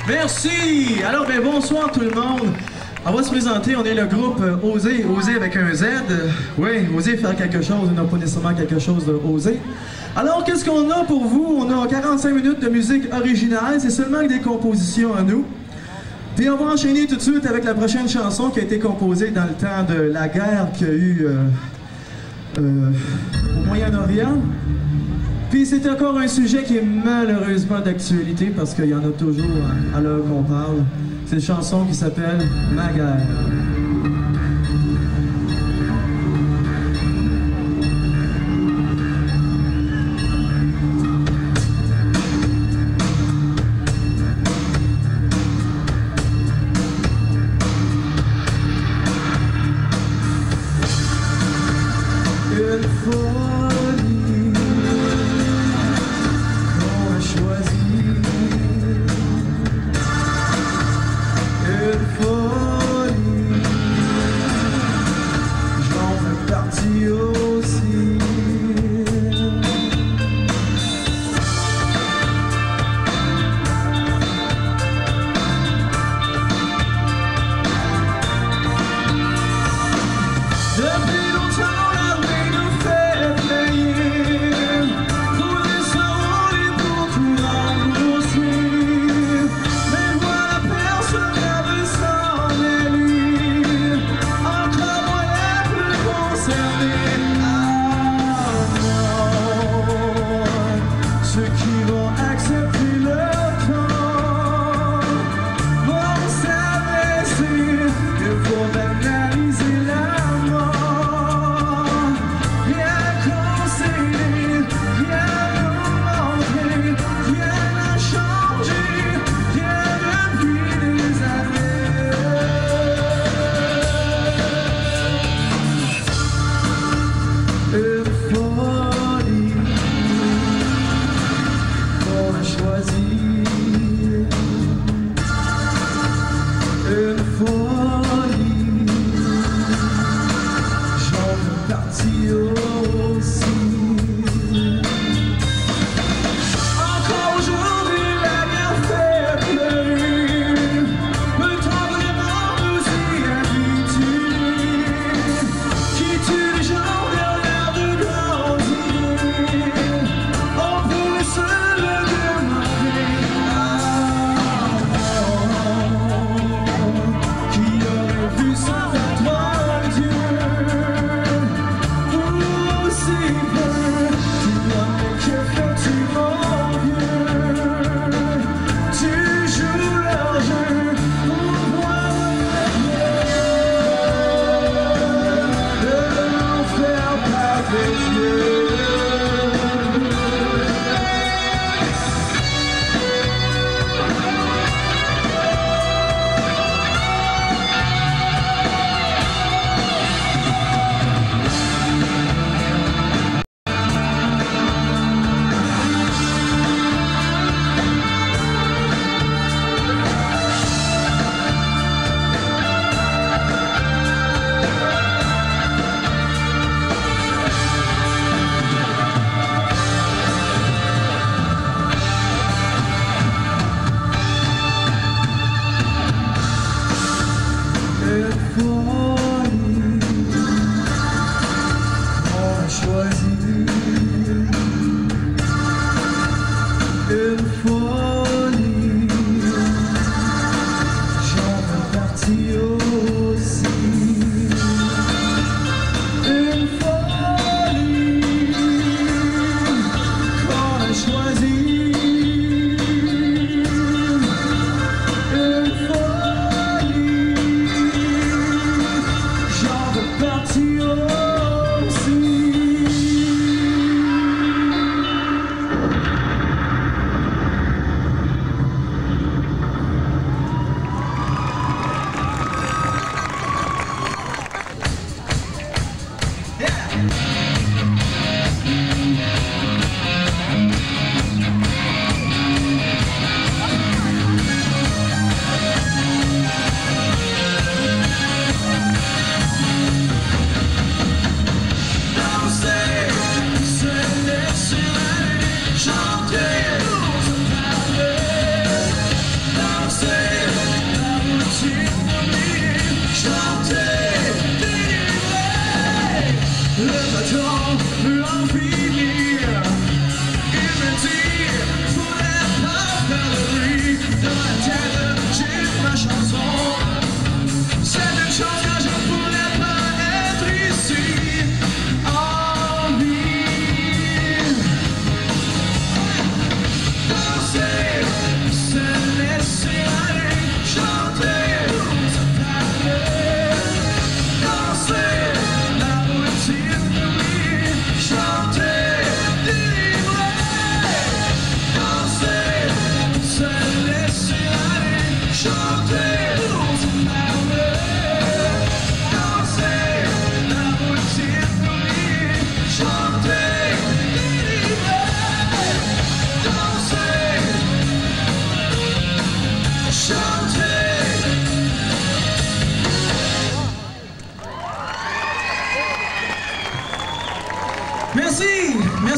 Merci! Alors, bonsoir tout le monde. On va se présenter, on est le groupe Oser, Oser avec un Z. Oui, oser faire quelque chose, et non pas nécessairement quelque chose de oser. Alors, qu'est-ce qu'on a pour vous? On a 45 minutes de musique originale, c'est seulement des compositions à nous. Puis on va enchaîner tout de suite avec la prochaine chanson qui a été composée dans le temps de la guerre qu'il y a eu au Moyen-Orient. Puis c'est encore un sujet qui est malheureusement d'actualité parce qu'il y en a toujours à l'heure qu'on parle. C'est une chanson qui s'appelle « Ma guerre ».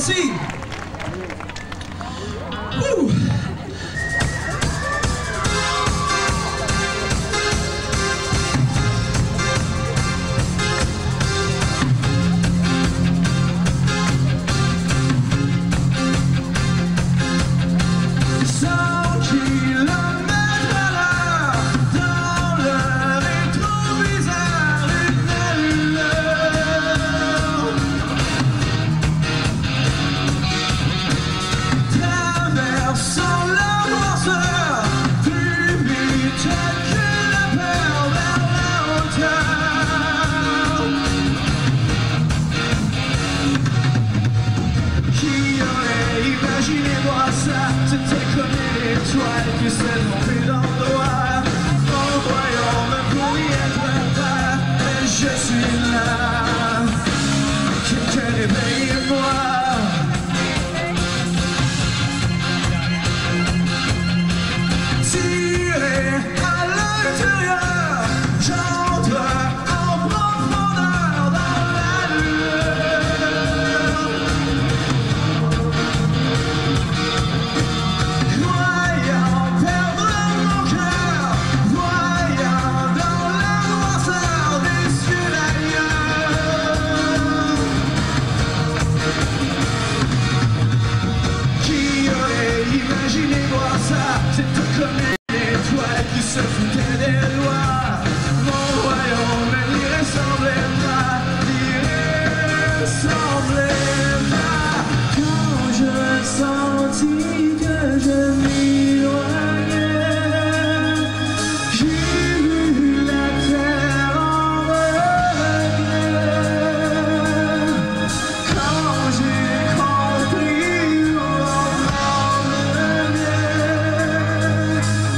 voici. Ouh. Imaginez-moi ça, c'était comme une étoile qui s'est tombée dans le noir. En voyant même pour y être pas, mais je suis là. Quelqu'un réveille-moi. Tiré à l'intérieur, j'entre en profondeur dans la lueur. Voyant perdre mon cœur, voyant dans la noirceur des cieux d'ailleurs. Qui aurait imaginé voir ça? C'était comme une étoile qui se foutait des lois. Mon royaume n'y ressemblait pas, n'y ressemblait pas. Quand je sentis que je m'éloignais, j'ai vu la terre en regret. Quand j'ai compris où on m'emmenait,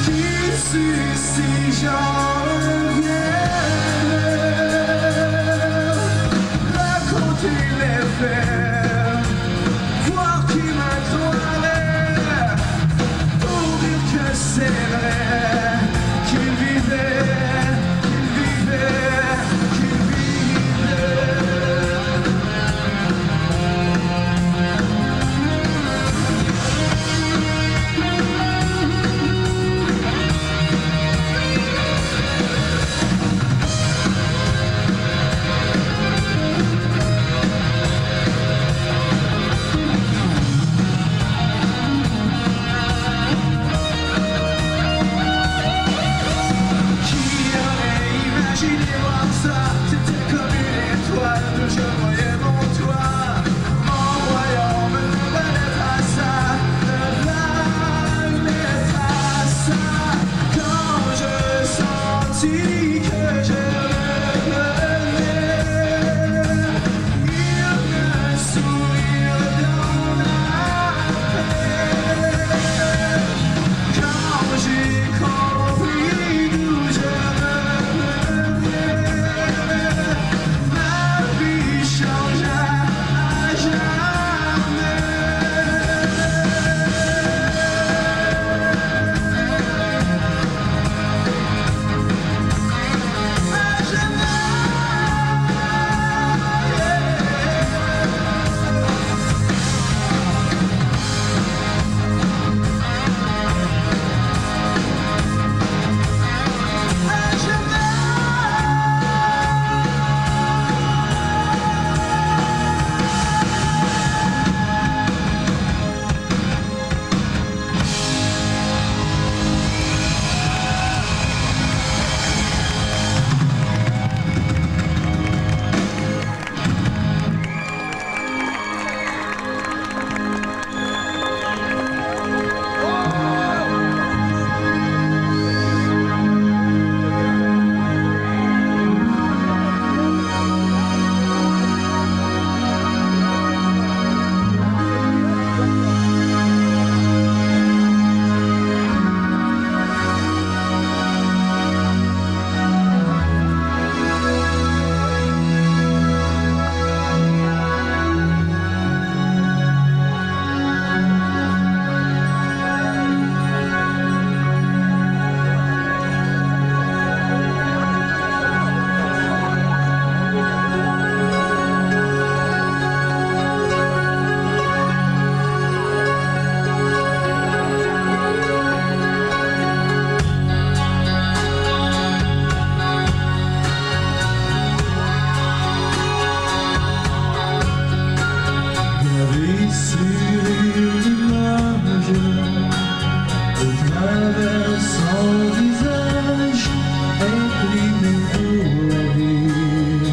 travers son visage imprimé pour la vie.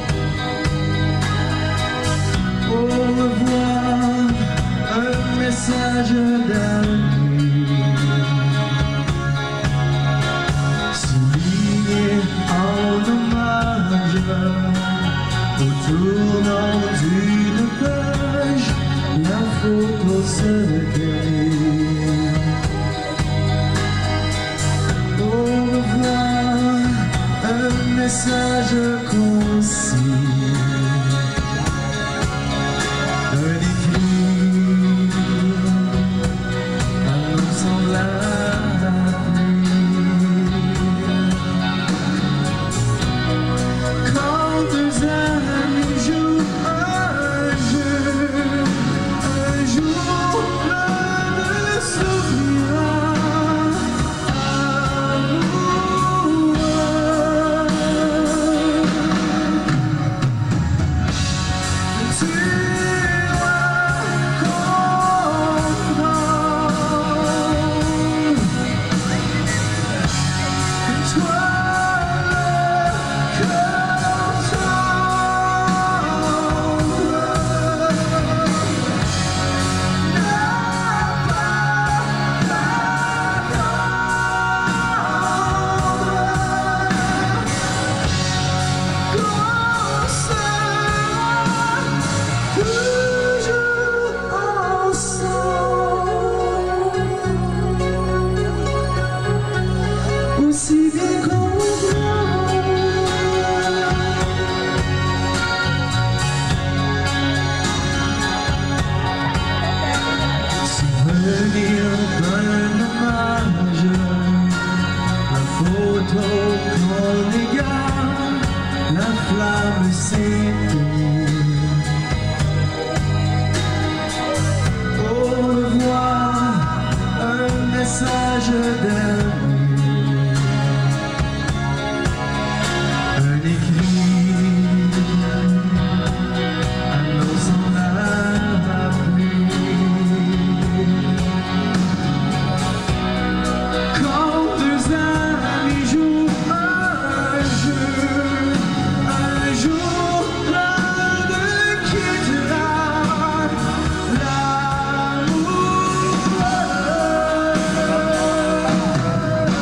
Au revoir, un message d'amis, souligné en hommage au tournant d'une page, la photo se termine. Au revoir, un message concis, un écrit annonçant la pluie. Quand deux amis jouent un jour l'un ne s'oubliera. Aussi bien qu'on souvenir d'un hommage, la photo qu'on égale, la flamme s'éteint. Au revoir, un message d'amis, un écrit annonçant la pluie. Quand deux amis jouent un jour l'un ne quittera l'amour.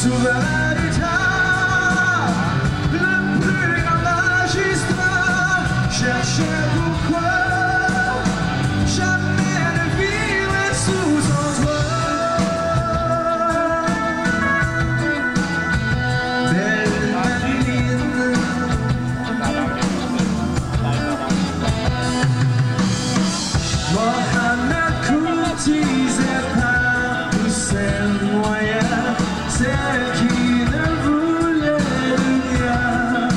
souverain d'État, le plus grand magistrat, cherchait pourquoi jamais ne vivre sous son toit. Belle Marilyn, Mohamed courtisait par tous ses moyens celle qui ne voulait rien,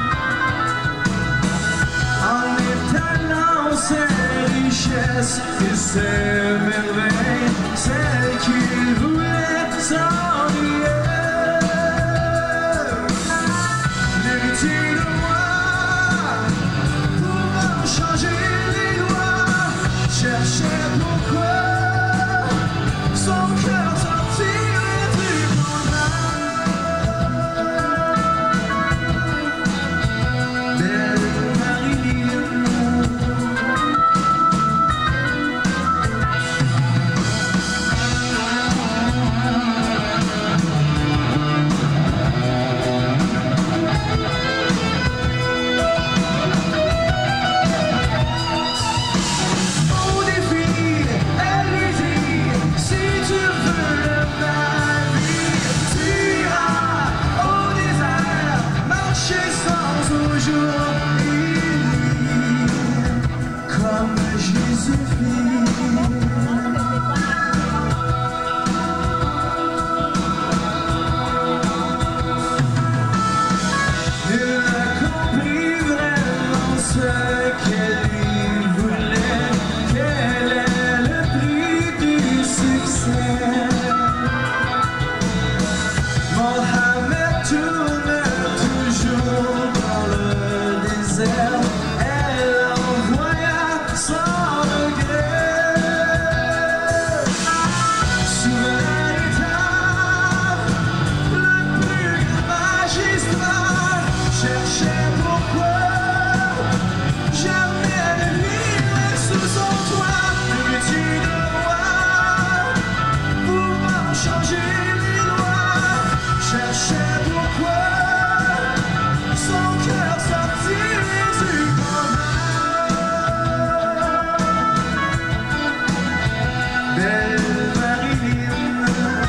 en étalant ses richesses et ses merveilles, celle qui voulait s'ennuyer. L'héritier de moi, pour changer les lois, cherchait pourquoi son cœur sortirait du combat. Belle Marilyn, au défi, elle lui dit: si tu veux le paradis, tu iras au désert, marcher sans aujourd'hui, comme Jésus fit. Il a compris vraiment ce qu'elle lui voulait. Quel est le prix du succès? Mohamed tourne toujours dans le désert. Elle envoya sans regret. Souverain d'État, le plus grand magistrat, cherchait pourquoi jamais ne vivre sous son toit. L'héritier de roi, pouvant changer les lois, cherchait pourquoi son cœur sortirait du combat. Belle Marilyn,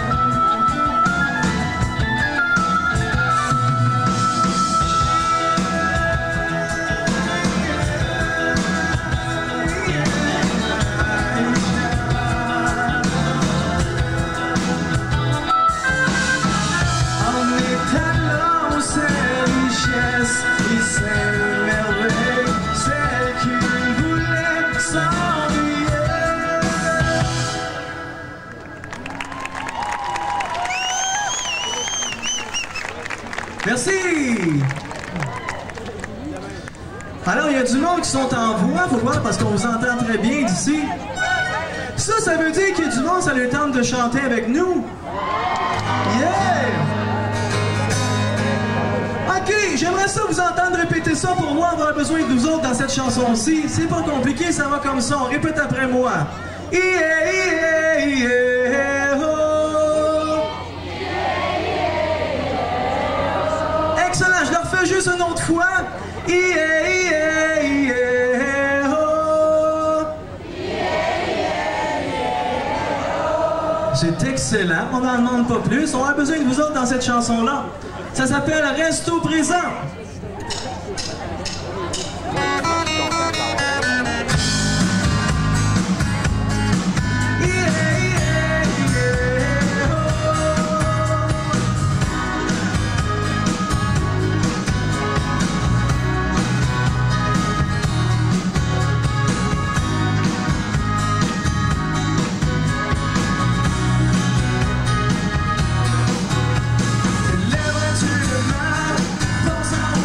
en étalant ses richesses et ses merveilles, celle qui voulait s'ennuyer. Merci! Alors, il y a du monde qui sont en voix, faut voir, parce qu'on vous entend très bien d'ici. Ça veut dire qu'il y a du monde, ça leur tente de chanter avec nous. Yeah! Ok, j'aimerais ça vous entendre répéter ça pour moi, avoir besoin de vous autres dans cette chanson-ci. C'est pas compliqué, ça va comme ça, on répète après moi. Yeah, yeah, yeah, oh. Excellent, je le refais juste une autre fois. Yeah, yeah, yeah, oh. C'est excellent, on n'en demande pas plus. On a besoin de vous autres dans cette chanson-là. Ça s'appelle Reste au présent. Lèveras-tu demain, pense à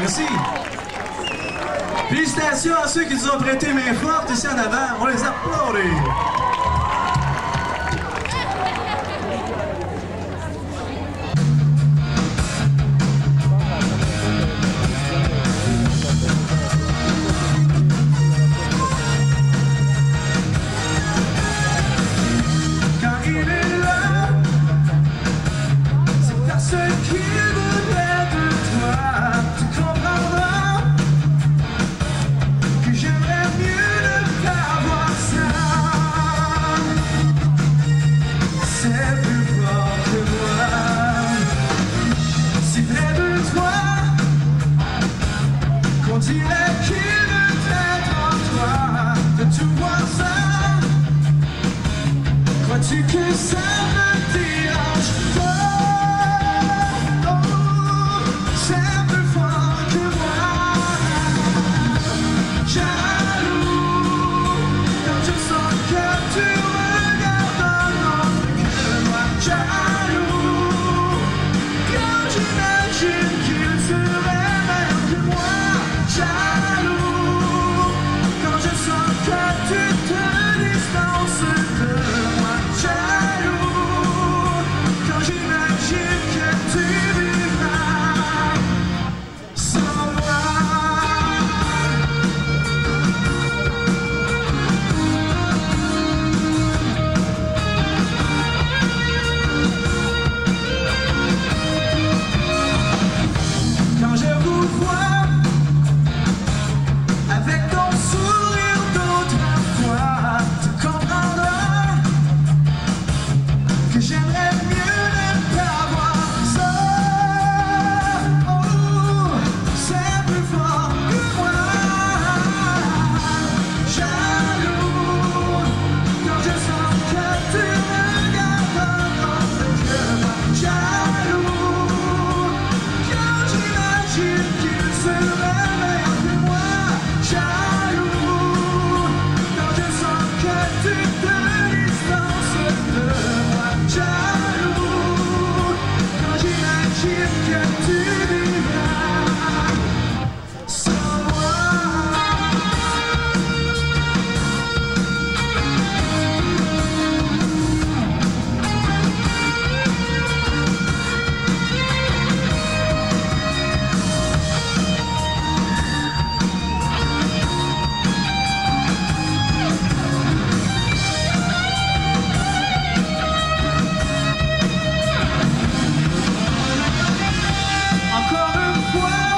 Merci. Félicitations à ceux qui nous ont prêté main forte ici en avant. On les applaudit. Crois-tu que ça me dérange pas? Oh, c'est plus fort que moi. Jaloux, quand je sens que tu regardes un autre que moi. Jaloux, quand j'imagine qu'il serait meilleur que moi. Jaloux, quand je sens que tu te distances de moi. Jaloux, quand j'imagine que tu vivras sans moi. Quand je vous vois avec ton sourire d'autrefois, tu comprendras que j'aimerais mieux ne pas voir ça. Oh, c'est plus fort que moi. Jaloux, quand je sens que tu regardes un autre que moi. Jaloux, quand j'imagine qu'il serait meilleur que moi. Jaloux, quand je sens que tu te distances de moi. Jaloux, quand j'imagine que tu vivras sans moi. Encore une fois,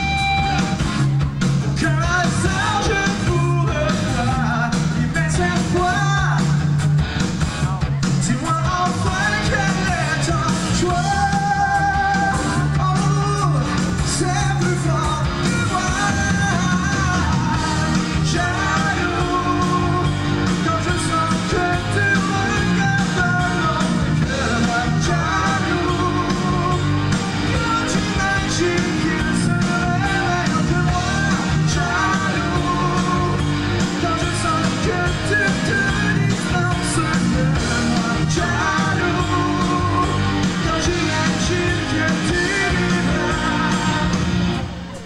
qu'un hasard je vous revois. Mais cette fois, dis-moi enfin quel est ton choix. Oh, c'est plus fort que moi. Jaloux, quand je sens que tu regardes un autre que moi. Jaloux, quand j'imagine qu'il serait meilleur que moi. Jaloux, quand je sens que tu te distances de moi. Jaloux, quand j'imagine que tu vivras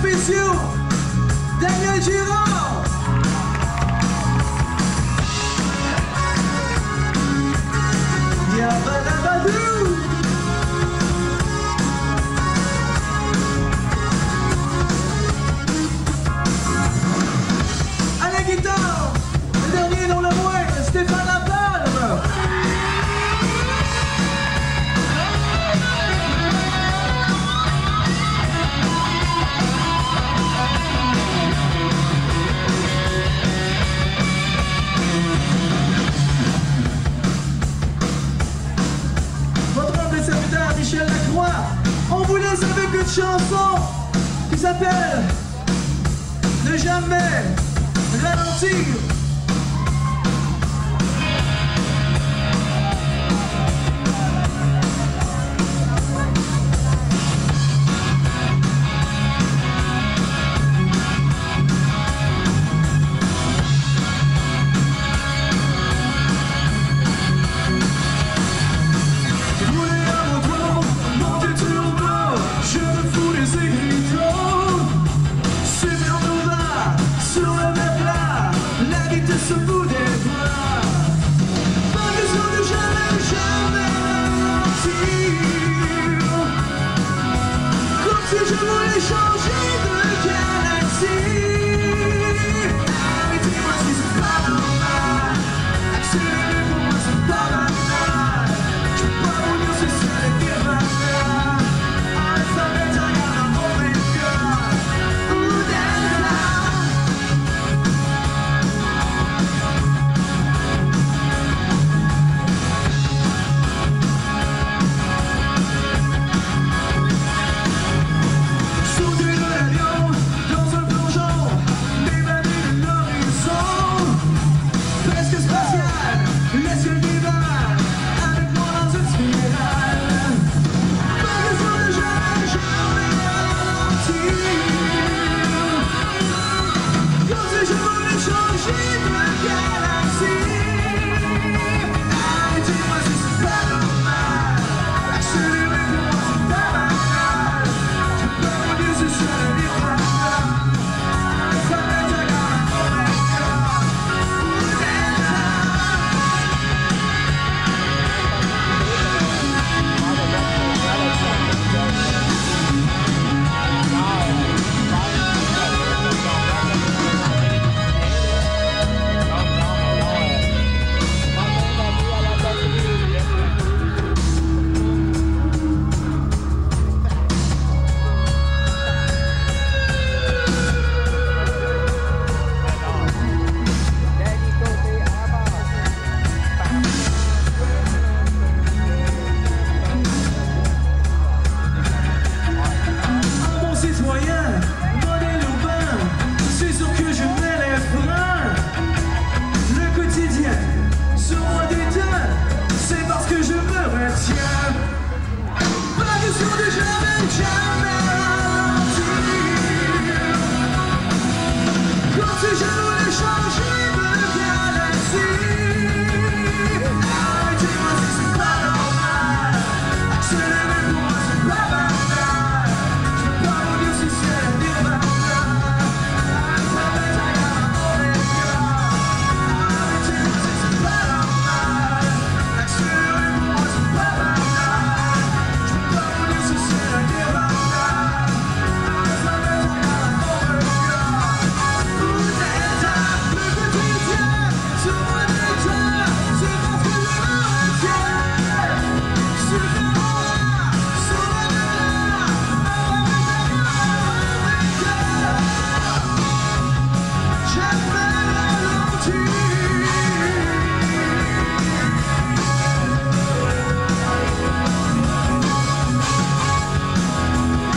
spéciaux, Daniel Girard. Yabadabadou. À la guitare, le dernier non le moindre, Stéphane Lapalme. Votre humble serviteur Michel Lacroix, on vous laisse avec une chanson qui s'appelle Ne jamais ralentir. Se fout des bras. Pas besoin de jamais ralentir. Comme si je voulais changer de galaxie. Arrêtez-moi si c'est pas normal. Accélérez pour moi c'est pas banal. Je peux pas vous dire si c'est le Nirvana. Alphabet, I got a Omega. Ooh, Delta.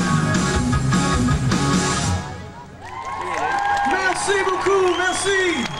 Merci beaucoup, merci.